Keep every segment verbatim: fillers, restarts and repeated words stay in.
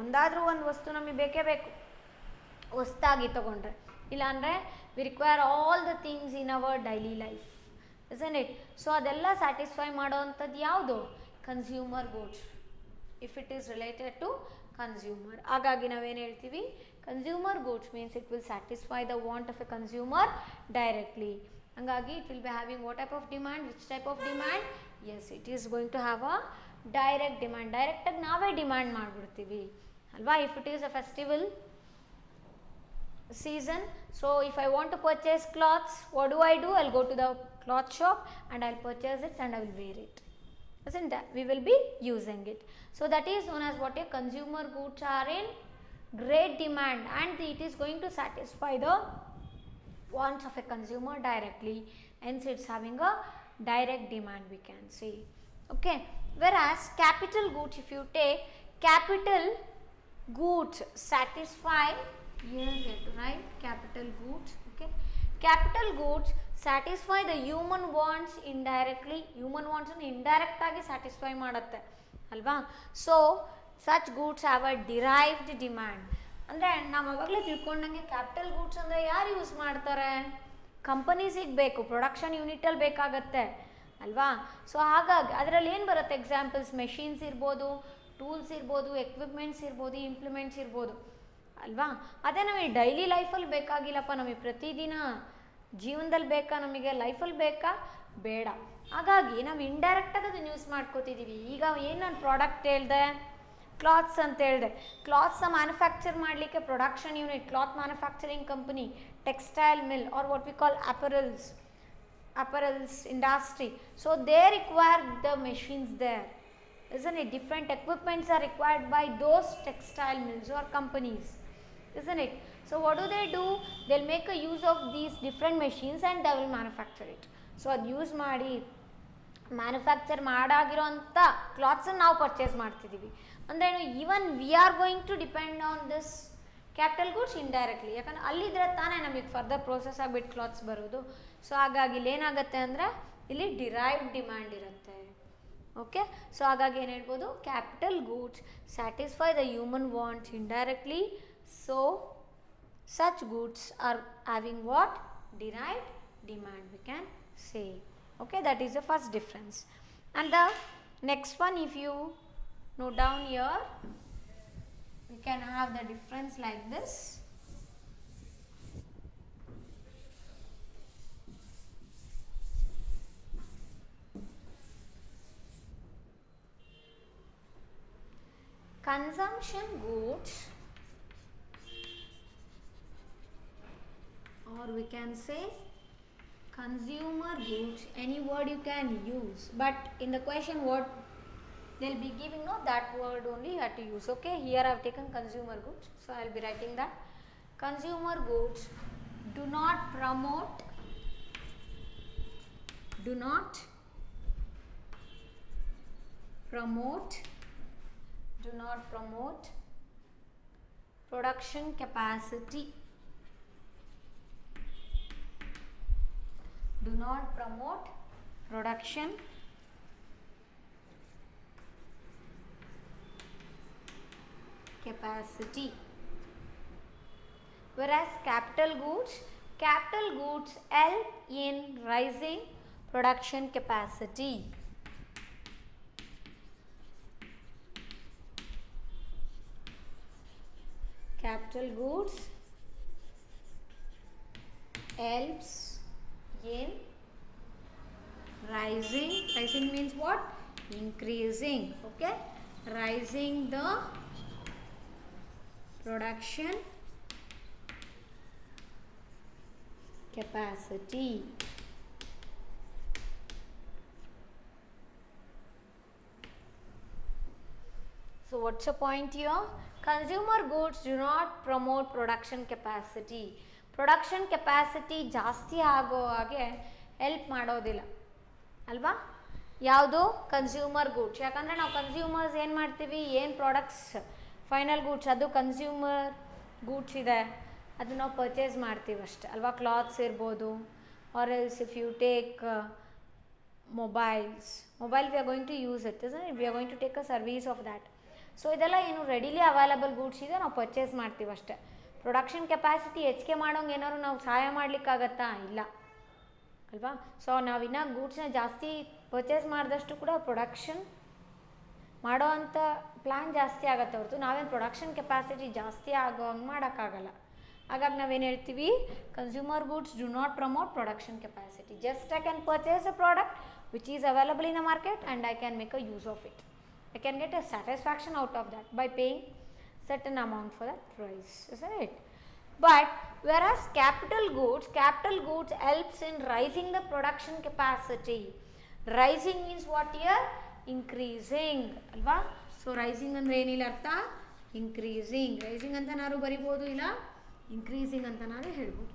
ಒಂದಾದರೂ ಒಂದು ವಸ್ತು ನಮಗೆ ಬೇಕೇ ಬೇಕು ಹೊಸ್ದಾಗಿ ತೊಗೊಂಡ್ರೆ. ಇಲ್ಲಾಂದರೆ we require all the things in our daily life, isn't it? So ಅದೆಲ್ಲ ಸ್ಯಾಟಿಸ್ಫೈ ಮಾಡೋವಂಥದ್ದು ಯಾವುದು? Consumer goods, if it is related to consumer. ಹಾಗಾಗಿ ನಾವೇನು ಹೇಳ್ತೀವಿ? Consumer goods means it will satisfy the want of a consumer directly. ಹಾಗಾಗಿ it will be having what type of demand? Which type of demand? Yes, it is going to have a direct demand. ಡೈರೆಕ್ಟಾಗಿ ನಾವೇ demand ಮಾಡಿಬಿಡ್ತೀವಿ ಅಲ್ವಾ? If it is a festival season, so if I want to purchase clothes, what do I do? I'll go to the cloth shop and I'll purchase it and I will wear it, isn't that? We will be using it. So that is known as what? A consumer goods are in great demand and it is going to satisfy the wants of a consumer directly, hence it's having a direct demand, we can say. Okay, whereas capital goods, if you take capital goods satisfy, here get to write capital goods. Okay, capital goods satisfy the human wants indirectly. Human wants ಅನ್ನು indirect ಆಗಿ satisfy ಮಾಡುತ್ತೆ ಅಲ್ವಾ? So such goods have a derived demand. ಅಂದರೆ ನಾವು ಅವಾಗಲೇ ತಿಳ್ಕೊಂಡಂಗೆ capital goods ಅಂದರೆ ಯಾರು use ಮಾಡ್ತಾರೆ? ಕಂಪನೀಸಿಗೆ ಬೇಕು, ಪ್ರೊಡಕ್ಷನ್ ಯೂನಿಟಲ್ಲಿ ಬೇಕಾಗತ್ತೆ ಅಲ್ವಾ? ಸೊ ಹಾಗಾಗಿ ಅದರಲ್ಲಿ ಏನು ಬರುತ್ತೆ? ಎಕ್ಸಾಂಪಲ್ಸ್ ಮೆಷಿನ್ಸ್ ಇರ್ಬೋದು, ಟೂಲ್ಸ್ ಇರ್ಬೋದು, ಎಕ್ವಿಪ್ಮೆಂಟ್ಸ್ ಇರ್ಬೋದು, ಇಂಪ್ಲಿಮೆಂಟ್ಸ್ ಇರ್ಬೋದು ಅಲ್ವಾ? ಅದೇ ನಮಗೆ ಡೈಲಿ ಲೈಫಲ್ಲಿ ಬೇಕಾಗಿಲ್ಲಪ್ಪ, ನಮಗೆ ಪ್ರತಿದಿನ ಜೀವನದಲ್ಲಿ ಬೇಕಾ, ನಮಗೆ ಲೈಫಲ್ಲಿ ಬೇಕಾ? ಬೇಡ. ಹಾಗಾಗಿ ನಾವು ಇಂಡೈರೆಕ್ಟಾಗಿ ಅದನ್ನು ಯೂಸ್ ಮಾಡ್ಕೋತಿದ್ದೀವಿ. ಈಗ ಏನು ನಾನು ಪ್ರಾಡಕ್ಟ್ ಹೇಳಿದೆ? ಕ್ಲಾತ್ಸ್ ಅಂತ ಹೇಳಿದೆ. ಕ್ಲಾತ್ಸ್ನ ಮ್ಯಾನುಫ್ಯಾಕ್ಚರ್ ಮಾಡಲಿಕ್ಕೆ production unit, cloth manufacturing company, textile mill or what we call apparels, apparels industry. So they require the machines there, isn't it? Different equipments are required by those textile mills or companies, isn't it? So what do they do? They'll make a use of these different machines and they will manufacture it. So ಅದು use ಮಾಡಿ manufacture ಮಾಡಾಗಿರೋಂಥ ಕ್ಲಾತ್ಸನ್ನು ನಾವು purchase ಮಾಡ್ತಿದ್ದೀವಿ. ಅಂದರೆ even we are going to depend on this capital goods indirectly. ಯಾಕಂದರೆ ಅಲ್ಲಿದ್ರೆ ತಾನೇ ನಮಗೆ ಫರ್ದರ್ ಪ್ರೋಸೆಸ್ ಆಗಿಬಿಟ್ಟು ಕ್ಲಾತ್ಸ್ ಬರೋದು. ಸೊ ಹಾಗಾಗಿ ಇಲ್ಲಿ ಏನಾಗುತ್ತೆ ಅಂದರೆ ಇಲ್ಲಿ ಡಿರೈವ್ಡ್ ಡಿಮ್ಯಾಂಡ್ ಇರುತ್ತೆ. ಓಕೆ, ಸೊ ಹಾಗಾಗಿ ಏನು ಹೇಳ್ಬೋದು? Capital goods satisfy the human wants indirectly. So such goods are having what? Derived demand, we can say. Okay, that is the first difference. And the next one, if you note down here, we can have the difference like this. Consumption goods, or we can say consumer goods, any word you can use, but in the question what they'll be giving, no, that word only you have to use. Okay, here I have taken consumer goods, so I will be writing that. Consumer goods do not promote, do not promote, do not promote production capacity, do not promote production capacity. Whereas capital goods, capital goods help in rising production capacity. Capital goods helps in rising, rising means what? Increasing. Okay, rising the production capacity. So what's the point here? Consumer goods do not promote production capacity. Production capacity ಜಾಸ್ತಿ ಆಗೋ ಹಾಗೆ help ಮಾಡೋದಿಲ್ಲ ಅಲ್ವಾ? ಯಾವುದು? Consumer goods. ಯಾಕಂದರೆ ನಾವು consumers ಏನು ಮಾಡ್ತೀವಿ? ಏನು ಪ್ರಾಡಕ್ಟ್ಸ್ ಫೈನಲ್ ಗೂಡ್ಸ್ ಅದು ಕನ್ಸ್ಯೂಮರ್ ಗೂಡ್ಸ್ ಇದೆ ಅದನ್ನು ನಾವು ಪರ್ಚೇಸ್ ಮಾಡ್ತೀವಿ ಅಷ್ಟೆ ಅಲ್ವಾ? ಕ್ಲಾತ್ಸ್ ಇರ್ಬೋದು, or else if you take mobiles, mobile we are going to use it, isn't it? We are going to take a service of that. So ಇದೆಲ್ಲ ಏನು ರೆಡಿಲಿ ಅವೈಲಬಲ್ ಗೂಡ್ಸ್ ಇದೆ, ನಾವು ಪರ್ಚೇಸ್ ಮಾಡ್ತೀವಿ ಅಷ್ಟೇ. ಪ್ರೊಡಕ್ಷನ್ ಕೆಪಾಸಿಟಿ ಹೆಚ್ಚಿಗೆ ಮಾಡೋಂಗೆ ಏನಾದ್ರು ನಾವು ಸಹಾಯ ಮಾಡಲಿಕ್ಕಾಗತ್ತಾ? ಇಲ್ಲ ಅಲ್ವಾ. ಸೊ ನಾವಿನ್ನ ಗೂಡ್ಸ್ನ ಜಾಸ್ತಿ ಪರ್ಚೇಸ್ ಮಾಡಿದಷ್ಟು ಕೂಡ ಪ್ರೊಡಕ್ಷನ್ ಮಾಡೋ ಅಂಥ ಪ್ಲ್ಯಾನ್ ಜಾಸ್ತಿ ಆಗುತ್ತೆ ಹೊರತು ನಾವೇನು ಪ್ರೊಡಕ್ಷನ್ ಕೆಪಾಸಿಟಿ ಜಾಸ್ತಿ ಆಗೋ ಹಂಗೆ ಮಾಡೋಕ್ಕಾಗಲ್ಲ. ಹಾಗಾಗಿ ನಾವೇನು ಹೇಳ್ತೀವಿ, consumer goods do not promote production capacity. Just I can purchase a product which is available in a market and I can make a use of it. I can get a satisfaction out of that by paying certain amount for that price, isn't it? But whereas capital goods, capital goods helps in raising the production capacity. Rising means what here? Increasing, alva. So rising andre enilla artha? Increasing. Rising anta naru baribodu illa increasing anta naru helbodu.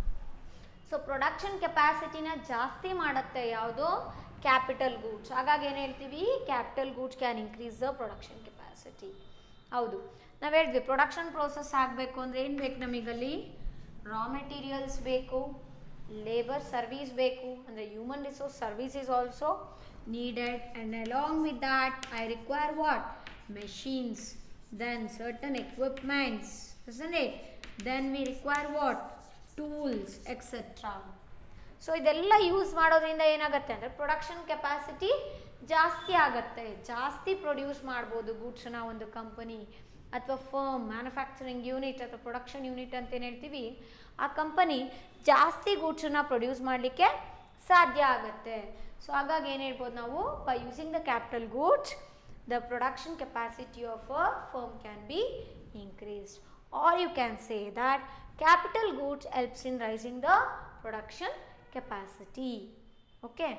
So production capacity na ಜಾಸ್ತಿ ಮಾಡುತ್ತೆ ಯಾವುದು? Capital goods. ಹಾಗಾಗಿ ಏನು ಹೇಳ್ತೀವಿ, capital goods can increase the production capacity. ಹೌದು, ನಾವು ಹೇಳಿದ್ವಿ production process ಆಗಬೇಕು ಅಂದರೆ ಏನು ಬೇಕು ನಮಗಲ್ಲಿ? ರಾ ಮೆಟೀರಿಯಲ್ಸ್ ಬೇಕು, ಲೇಬರ್ ಸರ್ವೀಸ್ ಬೇಕು, ಅಂದರೆ human resource service is also needed, and along with that I require what? Machines, then certain equipments, isn't it? Then we require what? Tools, et cetera. So ಇದೆಲ್ಲ use ಮಾಡೋದ್ರಿಂದ ಏನಾಗುತ್ತೆ ಅಂದರೆ production capacity ಜಾಸ್ತಿ ಆಗುತ್ತೆ, ಜಾಸ್ತಿ produce ಮಾಡ್ಬೋದು ಗೂಡ್ಸನ್ನ ಒಂದು company ಅಥವಾ ಫರ್ಮ್, ಮ್ಯಾನುಫ್ಯಾಕ್ಚರಿಂಗ್ ಯೂನಿಟ್ ಅಥವಾ ಪ್ರೊಡಕ್ಷನ್ ಯೂನಿಟ್ ಅಂತ ಏನು ಹೇಳ್ತೀವಿ, ಆ ಕಂಪನಿ ಜಾಸ್ತಿ ಗೂಡ್ಸನ್ನ ಪ್ರೊಡ್ಯೂಸ್ ಮಾಡಲಿಕ್ಕೆ ಸಾಧ್ಯ ಆಗುತ್ತೆ. ಸೊ ಹಾಗಾಗಿ ಏನು ಹೇಳ್ಬೋದು ನಾವು, by using the capital goods the production capacity of a firm can be increased, or you can say that capital goods helps in raising the production capacity. Okay,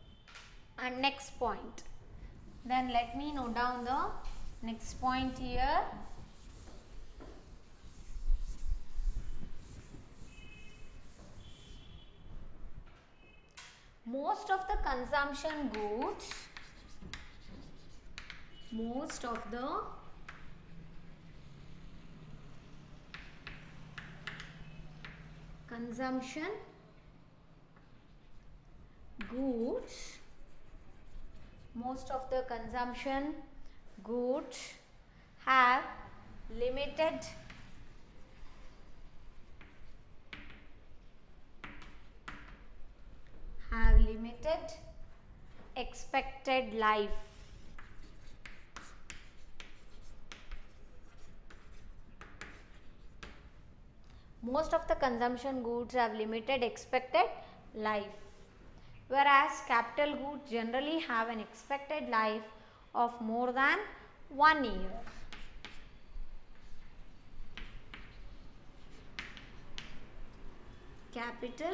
and next point, then let me note down the next point here. Most of the consumption goods, most of the consumption goods, most of the consumption goods have limited have limited expected life. Most of the consumption goods have limited expected life, whereas capital goods generally have an expected life of more than one year. Capital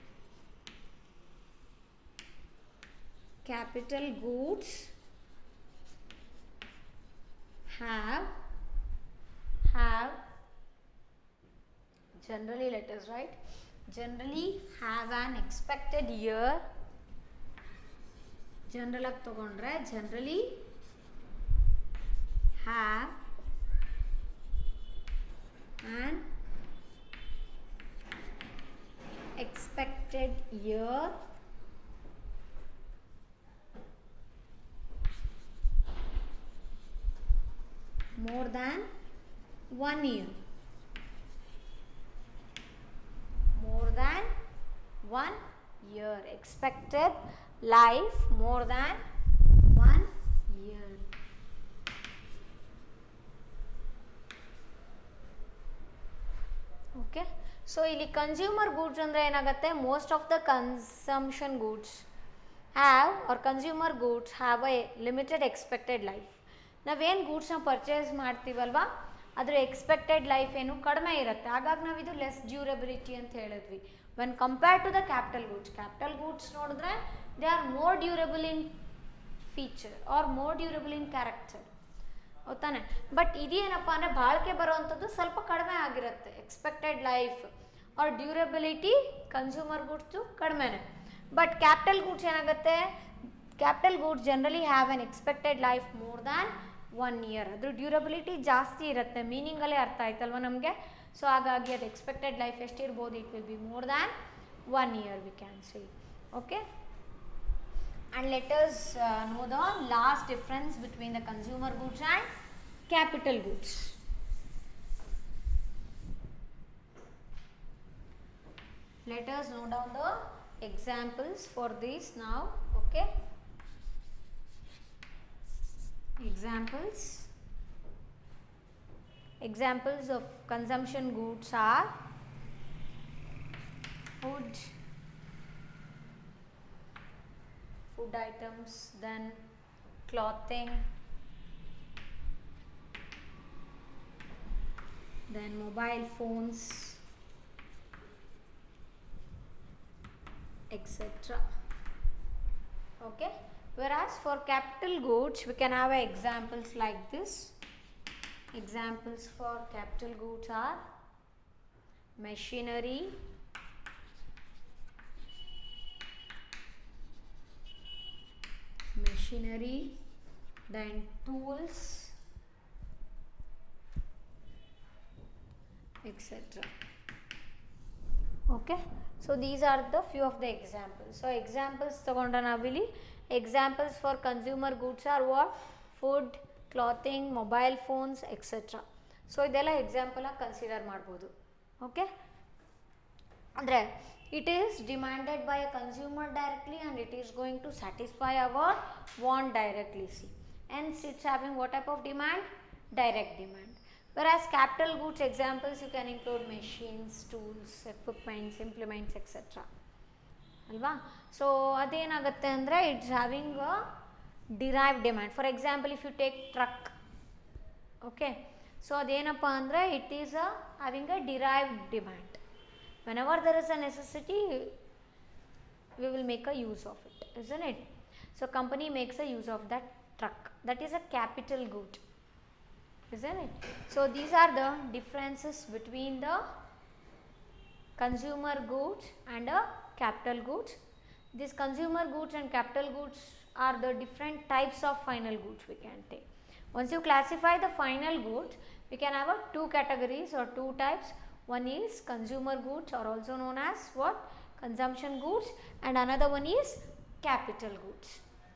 capital goods have have generally, let us write, generally have an expected year. General ಆಗಿ ತಗೊಂಡ್ರೆ generally have an expected year more than one year. More than one year. Expected life more than one year. Okay. So ಇಲ್ಲಿ consumer goods ಅಂದ್ರೆ ಏನಾಗುತ್ತೆ, most of the consumption goods have or consumer goods have a limited expected life. ನಾವೇನು ಗೂಡ್ಸ್ನ purchase ಮಾಡ್ತೀವಲ್ವಾ ಅದರ expected life ಏನು ಕಡಿಮೆ ಇರುತ್ತೆ, ಹಾಗಾಗಿ ನಾವು ಇದು ಲೆಸ್ ಡ್ಯೂರಬಿಲಿಟಿ ಅಂತ ಹೇಳಿದ್ವಿ when compare to the capital goods. Capital goods ನೋಡಿದ್ರೆ they are more durable in feature are more durable in character, ಹೌದಾನೆ. ಬಟ್ ಇದೇನಪ್ಪ ಅಂದರೆ ಬಾಳಿಕೆ ಬರೋವಂಥದ್ದು ಸ್ವಲ್ಪ ಕಡಿಮೆ ಆಗಿರುತ್ತೆ, expected life or durability consumer goods ಕಡಿಮೆನೆ. ಬಟ್ ಕ್ಯಾಪಿಟಲ್ ಗೂಡ್ಸ್ ಏನಾಗುತ್ತೆ, capital goods generally have an expected life more than one year. ಅದ್ರ ಡ್ಯೂರಬಿಲಿಟಿ ಜಾಸ್ತಿ ಇರುತ್ತೆ, ಮೀನಿಂಗಲ್ಲೇ ಅರ್ಥ ಆಯ್ತಲ್ವ ನಮಗೆ. ಸೊ ಹಾಗಾಗಿ ಅದು ಎಕ್ಸ್ಪೆಕ್ಟೆಡ್ ಲೈಫ್ ಎಷ್ಟಿರ್ಬೋದು, it will be more than one year we can say. Okay, and let us know the last difference between the consumer goods and capital goods. Let us note down the examples for this now. Okay. Examples. Examples of consumption goods are food, food items, then clothing, then mobile phones, et cetera. Okay. Whereas for capital goods, we can have examples like this. Examples for capital goods are machinery, machinery, then tools, et cetera. Okay. So these are the few of the examples. So examples ತಗೊಂಡ ನಾವಿಲ್ಲಿ examples for consumer goods are what? Food, clothing, mobile phones, et cetera. So ಇದೆಲ್ಲ example ಆಗಿ consider ಮಾಡ್ಬೋದು. Okay, ಅಂದರೆ it is demanded by a consumer directly and it is going to satisfy our want directly. See, hence it's having what type of demand? Direct demand. Whereas capital goods examples you can include machines, tools, equipments, implements, et cetera. ಅಲ್ವಾ? So ಅದೇನಾಗುತ್ತೆ ಅಂದರೆ it's having a derive demand. For example if you take truck, okay, so ಅದೇನಪ್ಪ ಅಂದರೆ it is a having a derived demand. whenever there is a necessity we will make a use of it, isn't it? So company makes a use of that truck, that is a capital good, isn't it? So these are the differences between the consumer goods and a capital goods. These consumer goods and capital goods are the different types of final goods we can take. Once you classify the final goods, we can have a two categories or two types. One is consumer goods, or also known as what? Consumption goods, and another one is capital goods.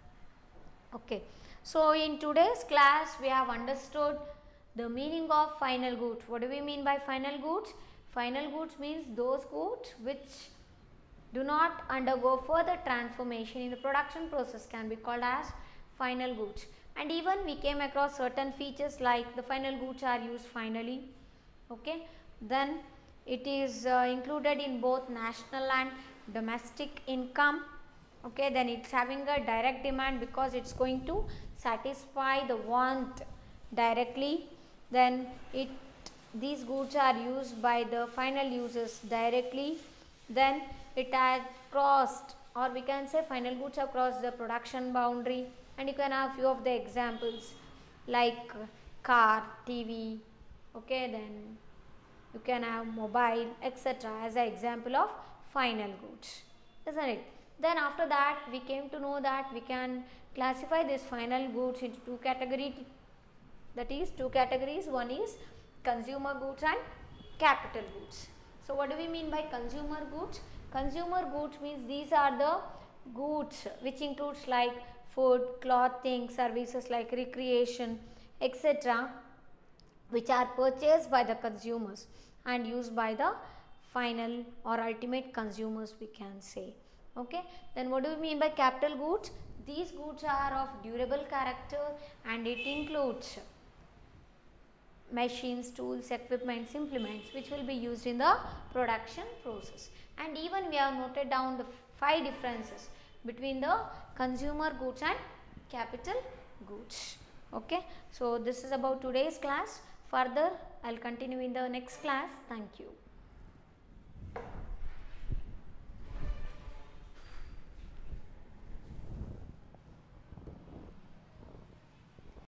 Okay, so in today's class we have understood the meaning of final goods. What do we mean by final goods? Final goods means those goods which do not undergo further transformation in the production process can be called as final goods. And even we came across certain features like the final goods are used finally. Okay, then it is uh, included in both national and domestic income. Okay, then it's having a direct demand because it's going to satisfy the want directly. Then it these goods are used by the final users directly. Then it has crossed, or we can say final goods have crossed the production boundary. And you can have few of the examples like car, T V, okay, then you can have mobile, et cetera as an example of final goods, isn't it? Then after that we came to know that we can classify this final goods into two categories, that is two categories. One is consumer goods and capital goods. So what do we mean by consumer goods? Consumer goods means these are the goods which includes like food, clothing, services like recreation, et cetera, which are purchased by the consumers and used by the final or ultimate consumers, we can say. Okay, then what do we mean by capital goods? These goods are of durable character and it includes machines, tools, equipments, implements which will be used in the production process. And even we have noted down the five differences between the consumer goods and capital goods. Okay, so this is about today's class. Further I will continue in the next class. Thank you.